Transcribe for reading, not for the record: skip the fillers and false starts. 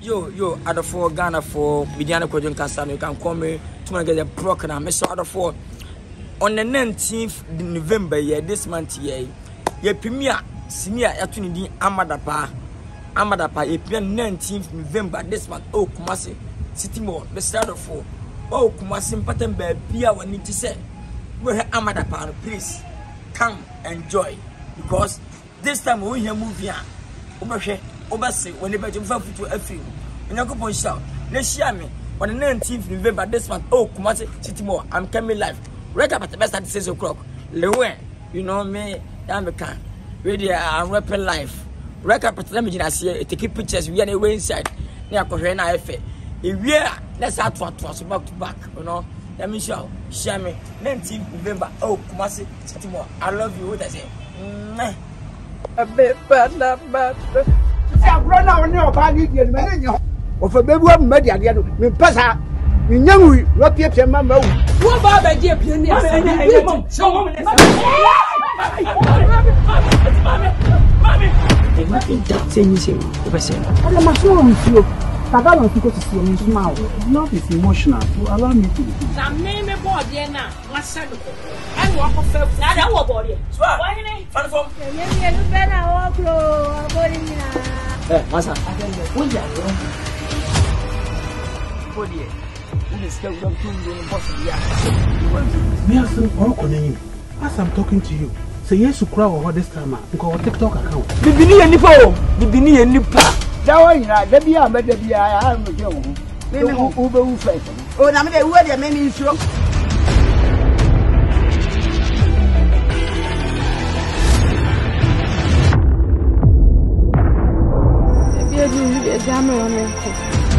Yo, other four Ghana for Kwadwo Nkansah. You can call me to get a broken. I miss other four. On the 19th November, this month, premier senior attorney Amadapa, a 19th November, this month. Oh, Kumasi, City Mall, the start of four. Oh, Kumasi, Pattern Bear, Pia, what need to say? Where Amadapa, please come enjoy because this time we hear movie. Obase when the bedroom fell to a film. And you go shout. Let's share me on the 19th November this month. Oh, Kumasi City Mall. I'm coming live. Right up at the best at 6 o'clock. Lilwin, you know me, I'm a can. Radio and rapping live. Right up at the image I take pictures. We are the way inside. Near Koreana F. If we are, let's add one to us back to back. You know, let me show. Share me 19th November. Oh, Kumasi City Mall. I love you. What I say? A bit bad, not bad. Run out on your body, of a baby one media, me pass out. You know, what you have mamma. What about the dear piano? Love is emotional. Allow me to. Some name a body and now, my son. And walk of first. I don't want body. Why didn't I? You better walk low. Masa, what as I'm talking to you, say yes to crowd over this time. Because TikTok account. The Bini and Nipo, the Bini and Nipa. That one, the Bia, but the Bia, I am with you. Uber face. Oh, I'm the word that made me sure. Camera on